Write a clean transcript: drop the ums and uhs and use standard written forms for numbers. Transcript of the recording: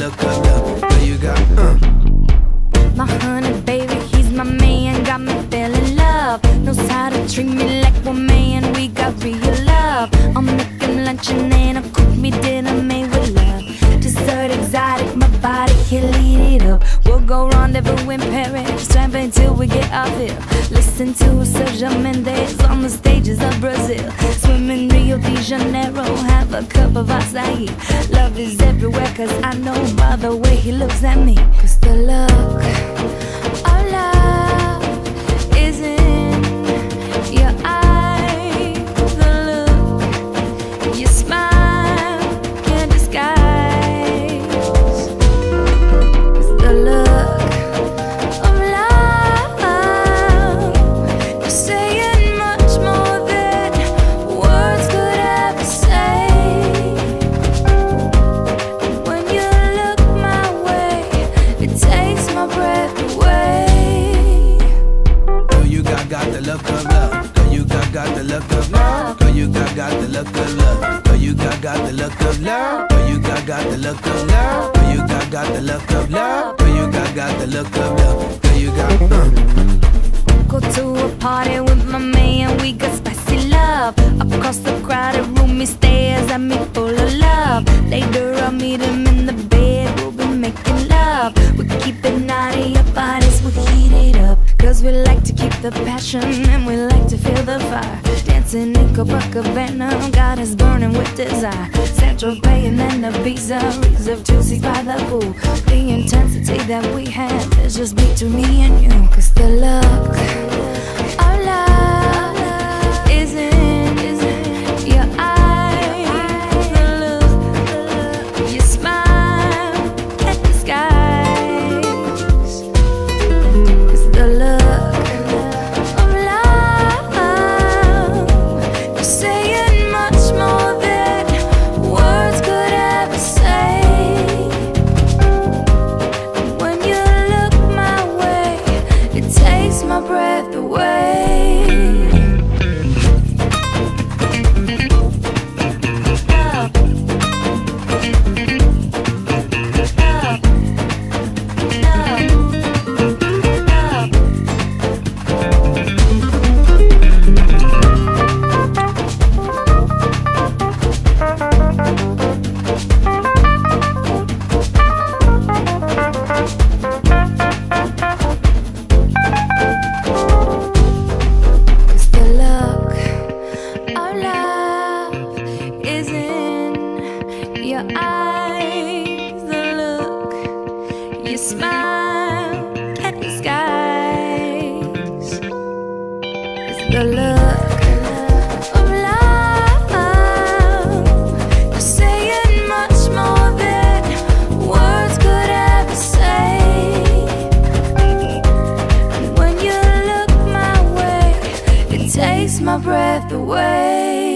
look of love. Girl, you got My honey baby, he's my man, got me feeling love. Knows how to treat me like one man, we got real love. I'll make him lunch and then I'll cook me dinner made with love. Dessert exotic, my body, he'll eat it up. We'll go rendezvous in Paris, tramping till we get off here. Listen to Sergio Mendes on the stages of Brazil. Swim in Rio de Janeiro, have a cup of acai. Love is everywhere cause I know by the way he looks at me. Cause the look of love is in your eyes. The look, your smile can't disguise. Cause the look of love, you're saying much more than words could ever say. When you look my way, it takes my breath away. girl, you got the look of love. Girl, you got the look of love. Girl, you got the look of love. Girl, you got the look of love. Girl, you got the look of love. Girl, you got the look of love. Girl, you got the look of love. Girl, you got Go to a party with my man, we got spicy love. Across the crowded room, he stares at me full of love. Later I'll meet him in the bed, we'll be making love. We keep it naughty, our bodies will heat it up. Cause we like to keep the passion and we like to feel the fire. Dancing in Copacabana, got us burning with desire. Central Bay and then Ibiza, reserved 2 seats by the pool. The intensity that we have is just between me and you. Cause the look of love is in your eyes. The look, your smile can't disguise. Cause the look of love, you're saying much more than words could ever say. When you look my way, it takes my breath away. Cause the look of love is in your eyes. The look, your smile can't disguise. It's the look of love, you're saying much more than words could ever say. And when you look my way, it takes my breath away.